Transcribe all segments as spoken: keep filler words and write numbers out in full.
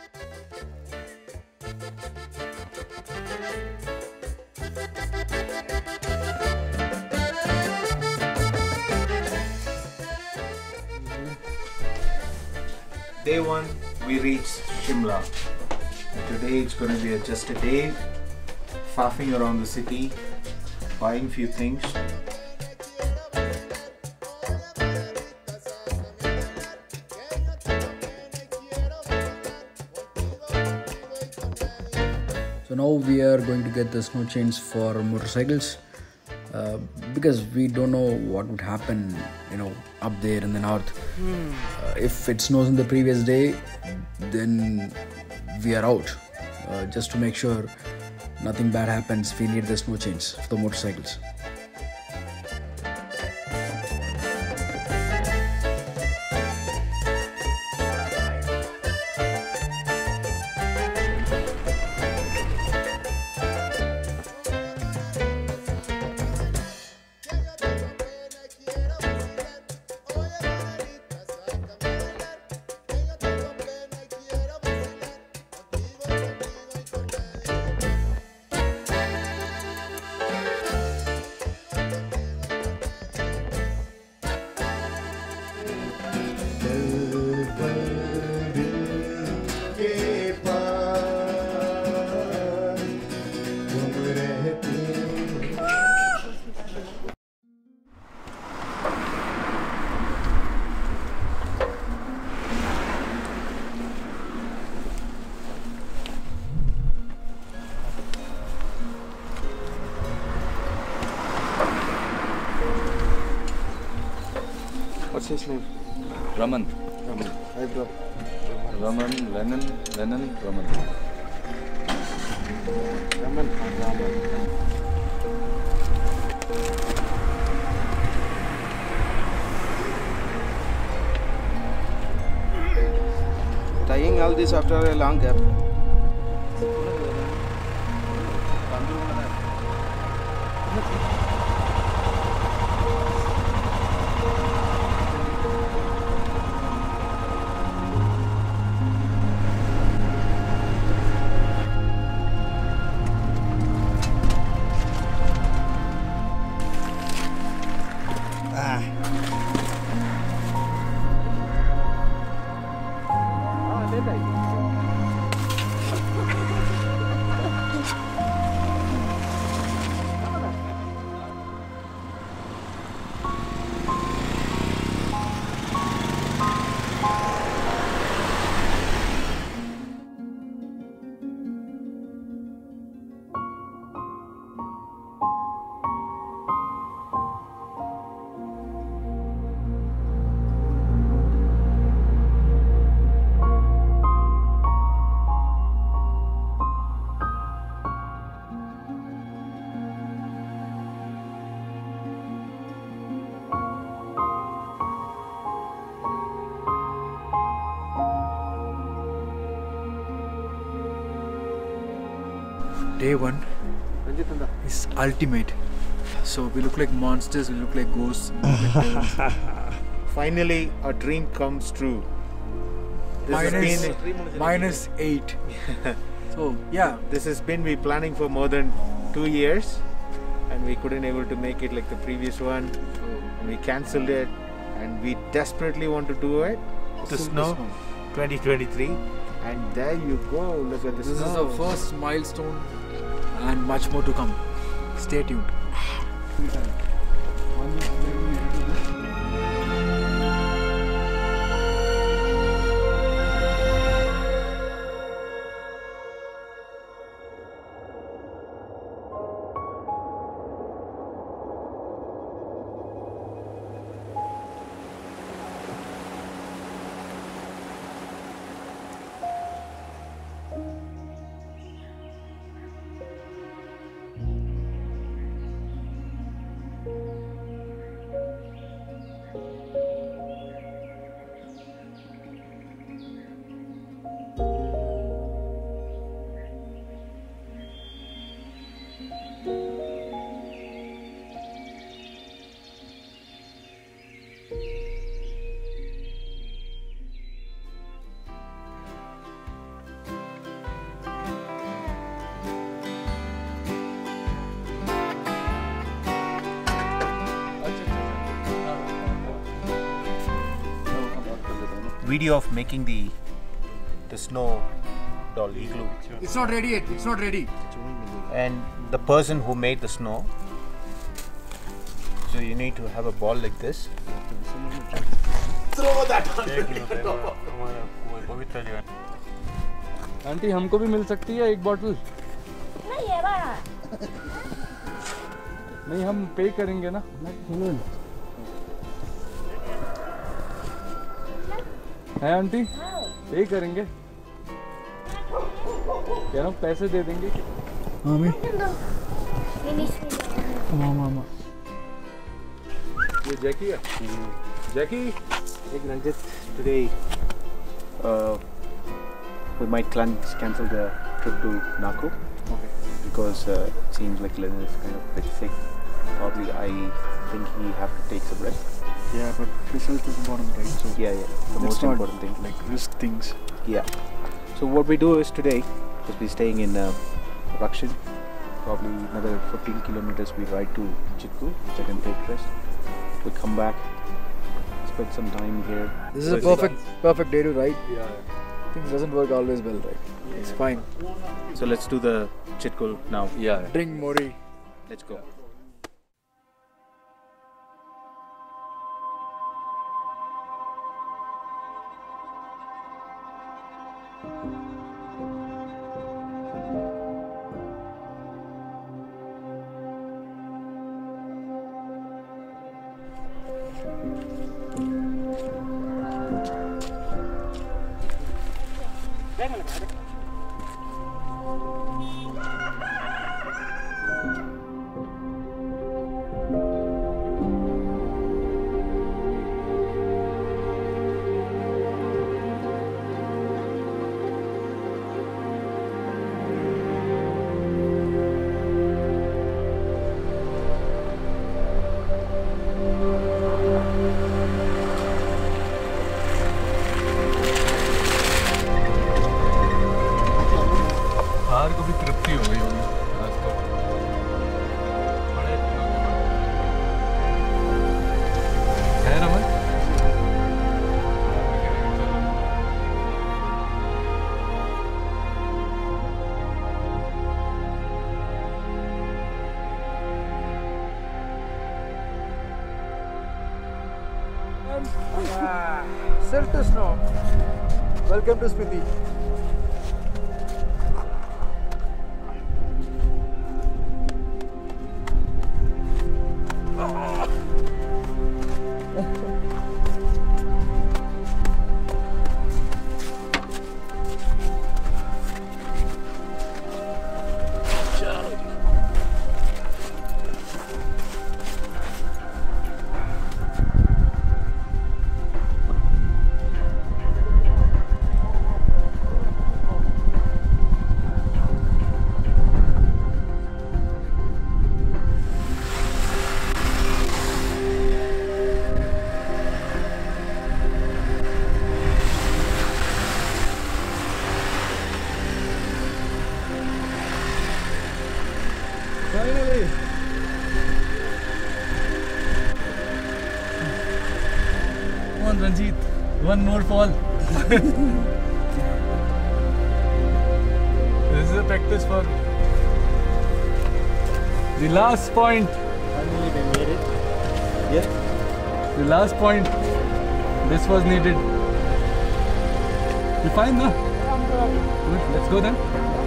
Day one, we reached Shimla. And today it's going to be a, just a day faffing around the city, buying few things. So now we are going to get the snow chains for motorcycles uh, because we don't know what would happen, you know, up there in the north. Hmm. Uh, if it snows on the previous day, then we are out. Uh, just to make sure nothing bad happens, we need the snow chains for the motorcycles. What's his name? Raman. Raman. Hi bro. Raman, Lennon, Lennon, Raman. Raman and Raman. Tying all this after a long gap. Day one is ultimate. So we look like monsters, we look like ghosts. Like finally, a dream comes true. This minus, has been minus eight. So yeah, this has been we planning for more than two years, and we couldn't able to make it like the previous one. So we cancelled it, and we desperately want to do it. The snow, twenty twenty-three, and there you go. Look at this. This is the first milestone, and much more to come. Stay tuned. video of making the the snow doll igloo. It's not ready yet. It's not ready. And the person who made the snow. So you need to have a ball like this. Throw that on the aunty हमको भी मिल सकती है एक bottle? नहीं है बा। नहीं हम पे करेंगे ना। है आंटी? पे करेंगे। क्या ना पैसे दे देंगे? Mami. Mama, mama. ये जैकी है? जैकी? Hey Ranjit, today uh, we might cancel the trip to Naku. Okay. Because uh, it seems like Lennon is kind of a bit sick. Probably I think he have to take some rest. Yeah, but result is important, right? So Yeah, yeah. The most important thing. like risk things. Yeah. So what we do is today, we'll be staying in uh, Rakshan. Probably another fifteen kilometers we ride to Chitku, check and take rest. We come back, spend some time here. This is a perfect perfect day to ride. Yeah. Things doesn't work always well, right? It's fine. So let's do the Chitkul now. Yeah. Drink Mori. Let's go. बाहर को भी तृप्ति हो गई होगी आज तो। बड़े है Raman? Silt to snow. Welcome to Spiti. Finally! Come on Ranjit, one more fall. This is a practice for the last point. Finally we made it. Yeah. The last point. This was needed. You fine now? Good. Let's go then.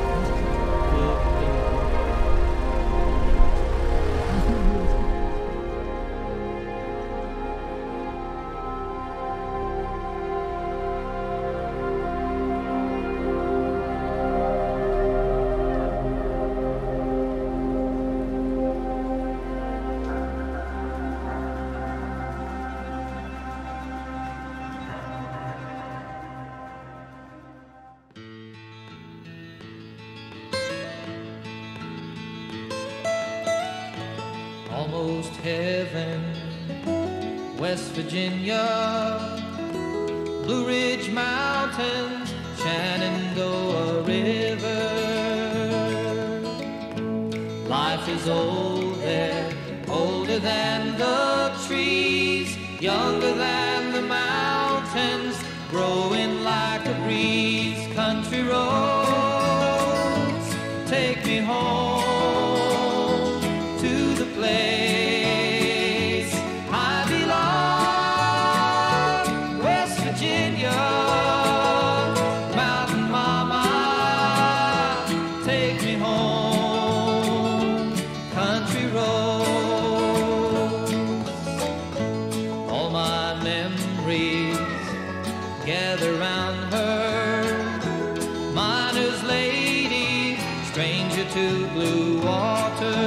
Almost heaven, West Virginia, Blue Ridge Mountains, Shenandoah River. Life is old there, older than the trees, younger than the mountains, grow memories gather round her. Miner's lady, stranger to blue water.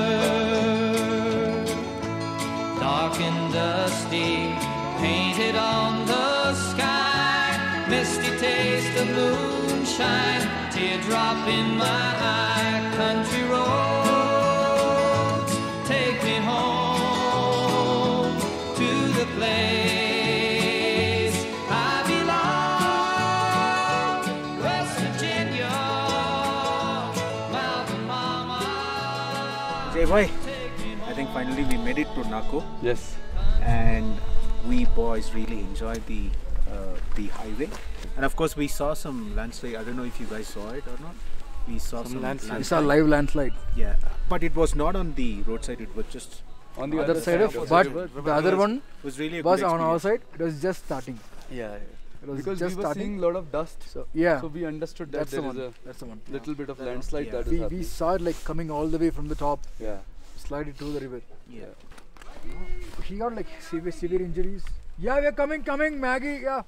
Dark and dusty, painted on the sky. Misty taste of moonshine, teardrop in my eye. Country roads, take me home to the place I belong. West Virginia, Mountain Mama. Jay bhai, I think finally we made it to Nako, Yes. and we boys really enjoyed the uh, the highway. And of course, we saw some landslide. I don't know if you guys saw it or not. We saw some, Some landslide. It's a live landslide. Yeah, but it was not on the roadside. It was just On the Other side of, the but river. the other one it was really a was good on our experience. side. It was just starting. Yeah. It was Because just we were starting. seeing a lot of dust. So yeah, So we understood that that's the there one. is a That's the one. little bit of landslide yeah. that is We we happening. saw it like coming all the way from the top, Yeah. slide it to the river. Yeah. He got like severe severe injuries. Yeah, we're coming, coming, Maggie. Yeah.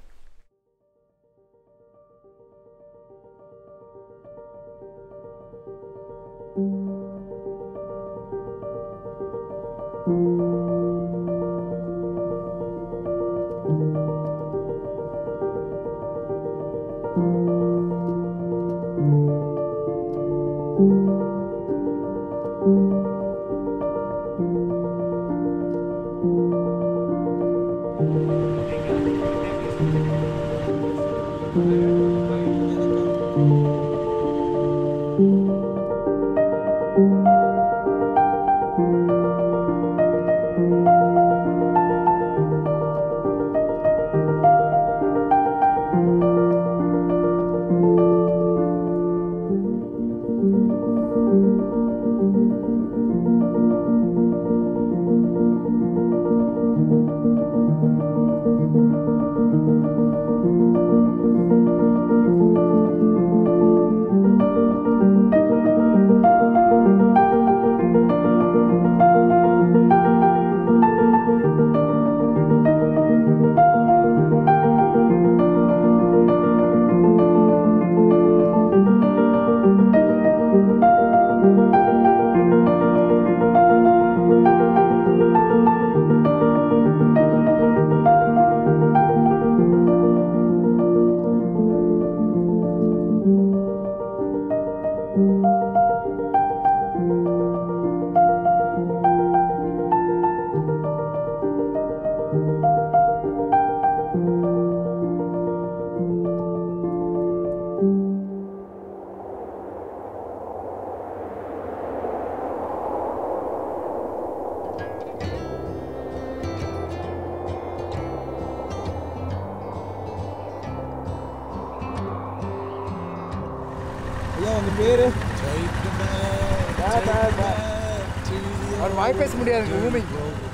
और वाई पे मुड़िया घूमिंग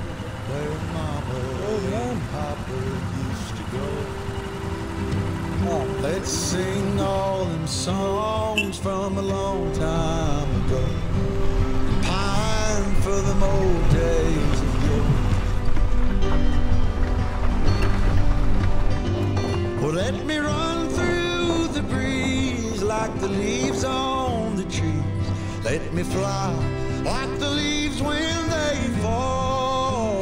Let's sing all them songs from a long time ago. Pine for them old days of yore. Well, let me run through the breeze like the leaves on the trees. Let me fly like the leaves when they fall.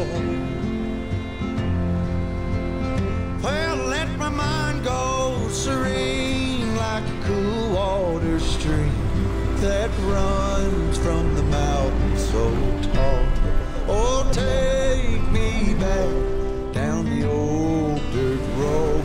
Well, let my mind go serene like a cool water stream that runs from the mountain so tall. Oh, take me back down the old dirt road.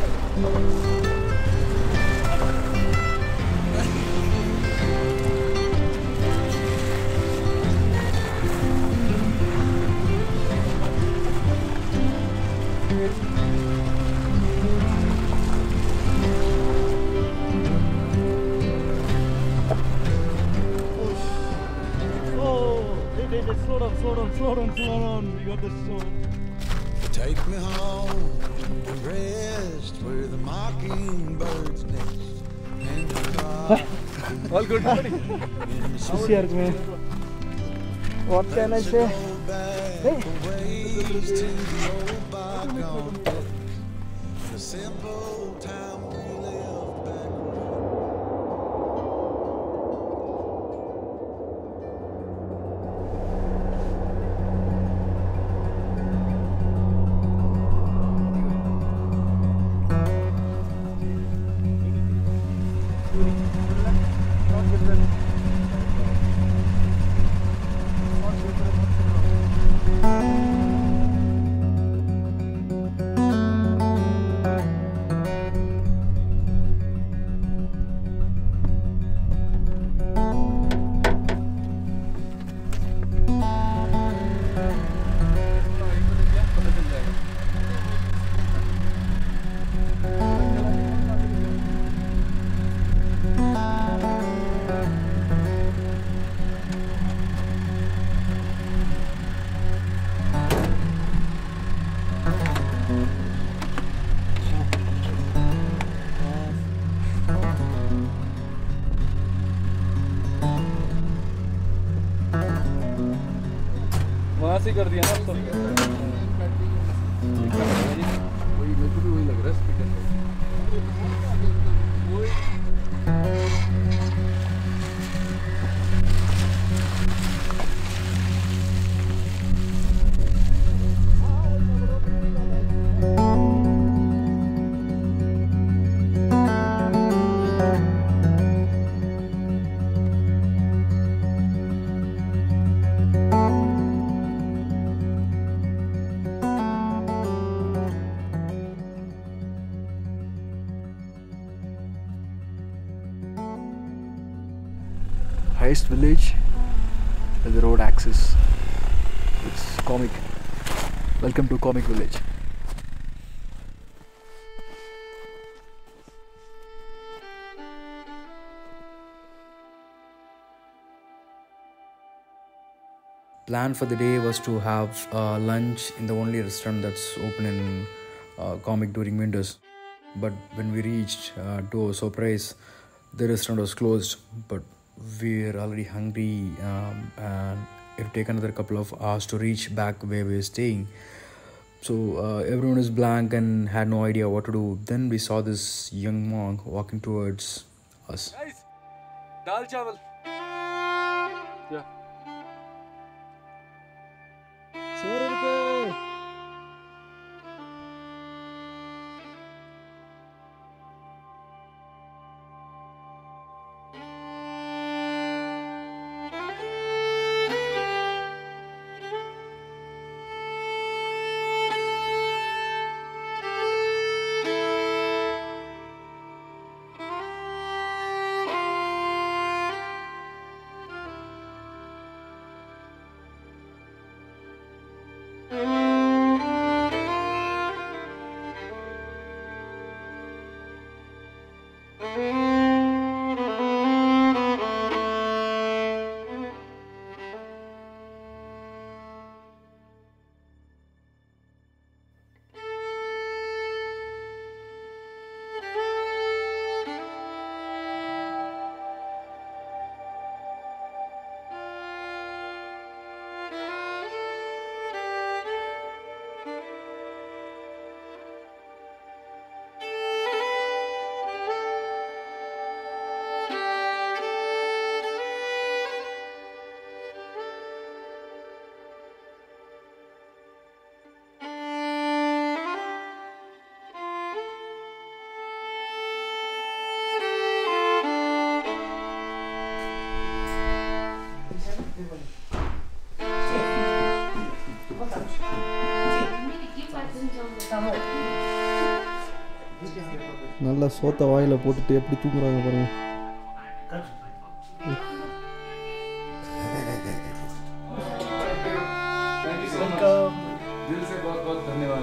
Slow down, slow down, slow down, slow down. You got this slow. Take me home and rest where the mockingbirds nest and the cry. All good, buddy. What can I say? Hey. The simple time we lived back वहाँ से कर दिया ना तो वही मेरे को भी वही लग रहा है speaker Highest village with the road access. It's comic. Welcome to Comic Village. Plan for the day was to have uh, lunch in the only restaurant that's open in uh, Comic during winters. But when we reached, uh, to our surprise, the restaurant was closed. But we're already hungry, um, and it'll take another couple of hours to reach back where we're staying. So uh, everyone is blank and had no idea what to do. Then we saw this young monk walking towards us. Guys, dal chawal. Yeah. நல்லா சோத்த வாயில போட்டுட்டு எப்படி தூங்குறாங்க பாருங்க. दिल से बहुत बहुत धन्यवाद.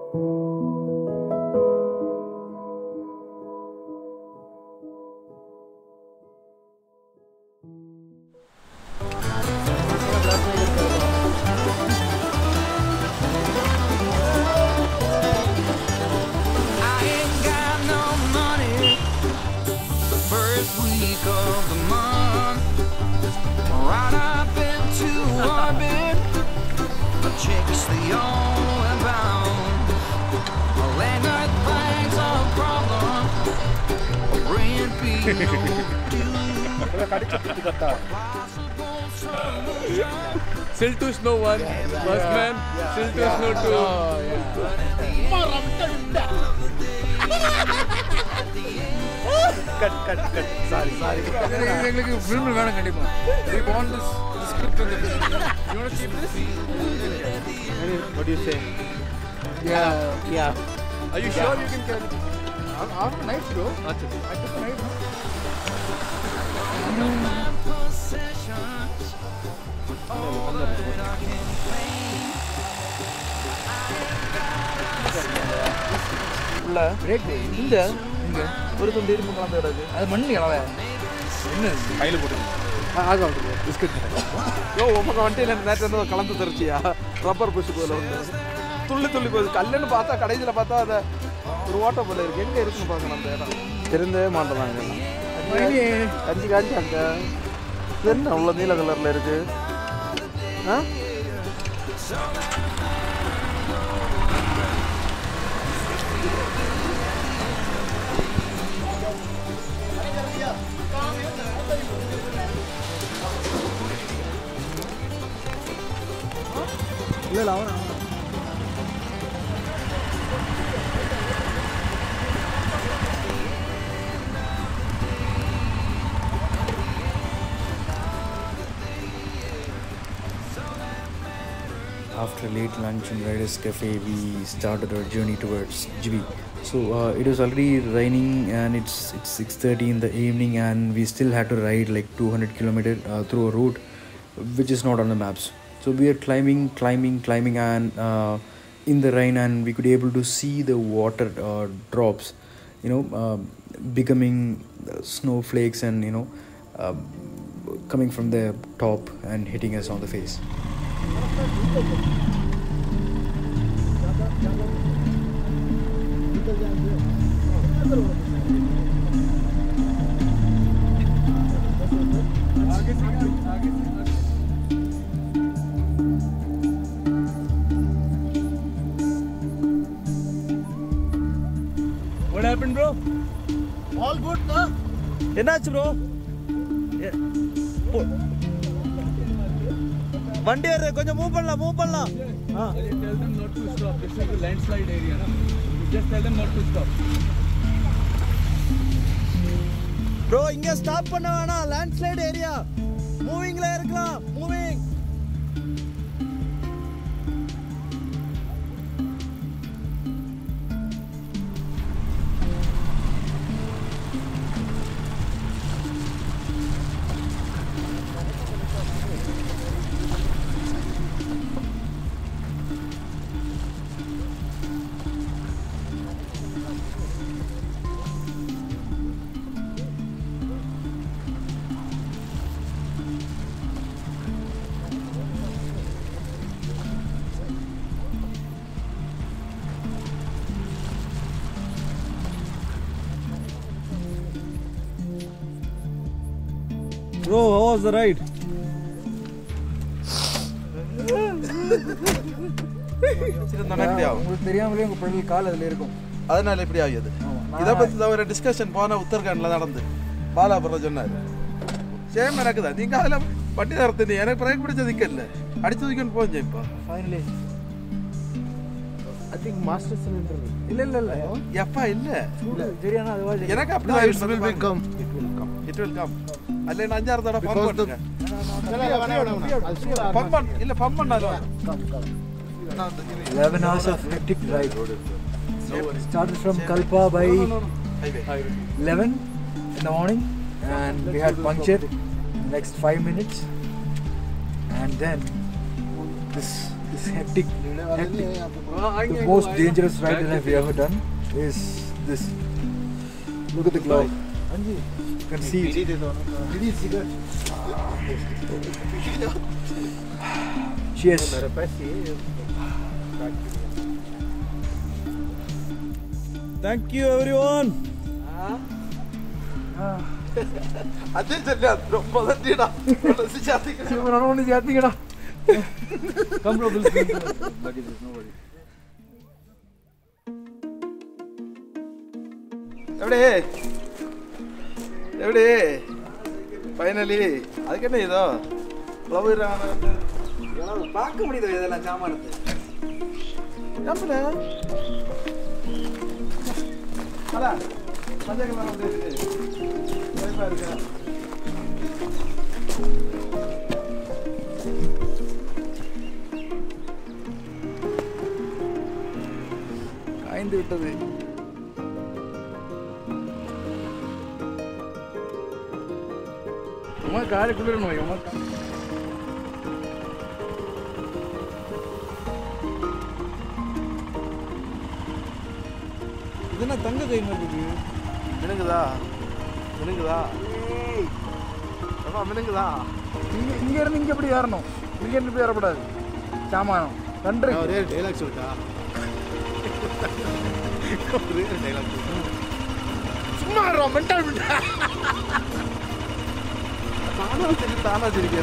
Silt to snow one, first man, Silt to snow two. Cut, cut, cut. Sorry, sorry. Film வேணும் கண்டிப்பா. We want this script in the film. You want to keep this? What do you say? Yeah. Yeah. Are you sure you can carry? I'm nice bro. I took a night. Break இந்த ஒரு துண்டு இரும்பு கலந்து கிடக்கு. அது மண்ணு கலவை. என்ன கையில போட்டு. ஆகும் பிஸ்கட். யோ உமக்கு வண்டியில நேற்று வந்து கலந்து தருச்சியா ரப்பர் புஷ் போல உண்டு. துள்ளி துள்ளி போகுது. கல்லுன்னு பார்த்தா கடைசியில் பார்த்தா அதை ஒரு ஓட்ட போல இருக்கு. எங்கே இருக்குன்னு பார்க்கணும் அந்த இடம். தெரிந்தே மாட்டேனாங்க. கஞ்சி காஞ்சி அங்கே என்ன அவ்வளோ நீல கலரில் இருக்கு. ஆ இல்லை இல்லை அவன் After late lunch in Riders Cafe, we started our journey towards J B. So uh, it was already raining and it's it's six thirty in the evening and we still had to ride like two hundred kilometers uh, through a route which is not on the maps. So we are climbing, climbing, climbing and uh, in the rain and we could able to see the water uh, drops, you know, uh, becoming snowflakes and, you know, uh, coming from the top and hitting us on the face. What happened, bro? All good, no? என்னாச்சு bro? வண்டி வர கொஞ்சம் move பண்ணலாம் move பண்ணலாம். Ah. Tell them not to stop. This is a landslide area, na? Just tell them not to stop. Bro இங்க stop பண்ண வேணாம். Landslide area. மூவிங்ல இருக்கலாம். Moving. Bro, how was the ride? உங்களுக்கு தெரியாமலே உங்க பெடல் கால் அதுல இருக்கும். அதனால இப்படி ஆகியது. இதை பற்றி தான் ஒரு டிஸ்கஷன் போன உத்தரகாண்டில் நடந்து பாலாபுரம் சொன்னார். சேம் எனக்கு தான். நீங்கள் அதில் வண்டி நடத்துனீங்க. எனக்கு பிரேக் பிடிச்ச நிற்கல. அடிச்சு தூக்கின்னு போஞ்சேன் இப்போ. ஃபைனலி ஐ திங்க் மாஸ்டர்ஸ் இல்ல இல்ல இல்ல எப்பா இல்லை சரியானா அதுவா எனக்கு அப்படிதான் it will come it will come அல்ல நான் அஞ்சாறு தடவை பம்ப் பண்ணுங்க பம்ப் பண்ண இல்ல பம்ப் பண்ணாலும் eleven hours of hectic ride. Started from Kalpa by eleven in the morning and we had puncture in the next five minutes and then this It's hectic. hectic. The most dangerous ride that I've ever done is this. Look at the cloud. You can see it. Cheers. Thank you everyone. அதே சரியா ரொம்ப தட்டிடா சாத்திக்கடா Sivaran only jathingada. Come bro, we'll see. Luggage is no worry. எப்படி எப்படி finally அதுக்கு என்ன இதோ flower பார்க்க முடியுது இதெல்லாம் சாமானத்தை. ஏம்பல அடா மஞ்சள் கலர் வந்து லைஃபா இருக்கா காய்ந்து விட்டது. அம்மா காரை குளிரணும். அம்மா இது என்ன தங்க கை மாதிரி இருக்கு? மினுங்குதா மினுங்குதா அம்மா மினுங்குதா இங்க இங்க இருந்து இங்க எப்படி ஏறணும்? இங்க இருந்து இப்படி ஏறக்கூடாது. சாமானம் நன்றி. ஒரே டைலாக் சொல்லிட்டா. ஒரே டைலாக் சும்மா மென்டல் தானா சரி தானா சிரிக்க. あ பத்தி りがとうございます。 Hãy subscribe cho kênh Ghiền Mì Gõ để không bỏ lỡ những video hấp dẫn.